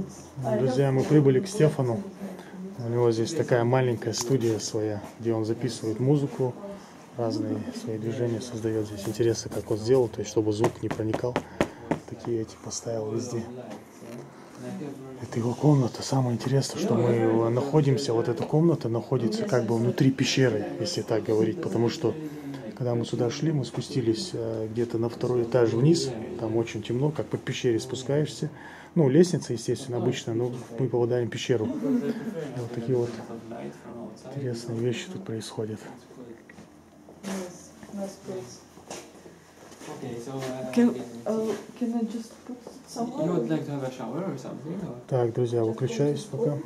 Друзья, мы прибыли к Стефану. У него здесь такая маленькая студия своя, где он записывает музыку, разные свои движения создает. Здесь интересно, как он сделал, то есть чтобы звук не проникал. Такие эти поставил везде. Это его комната. Самое интересное, что мы находимся, вот эта комната находится как бы внутри пещеры, если так говорить, потому что когда мы сюда шли, мы спустились где-то на второй этаж вниз, там очень темно, как по пещере спускаешься. Ну, лестница, естественно, обычно, но мы попадаем в пещеру. И вот такие вот интересные вещи тут происходят. Так, друзья, выключаюсь пока.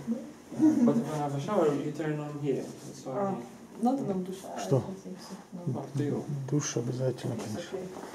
Что? Душ обязательно, конечно.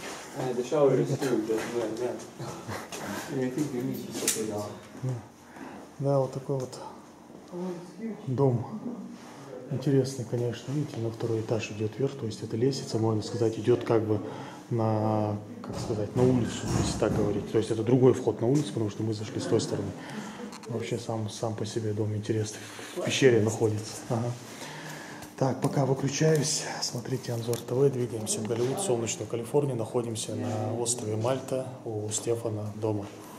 Да, вот такой вот дом. Интересный, конечно. Видите, на второй этаж идет вверх, то есть эта лестница, можно сказать, идет как бы на, как сказать, на улицу, если так говорить. То есть это другой вход на улицу, потому что мы зашли с той стороны. Вообще сам по себе дом интересный. В пещере находится. Ага. Так, пока выключаюсь. Смотрите Анзор ТВ. Двигаемся в Голливуд, солнечную Калифорнию. Находимся на острове Мальта у Стефана дома.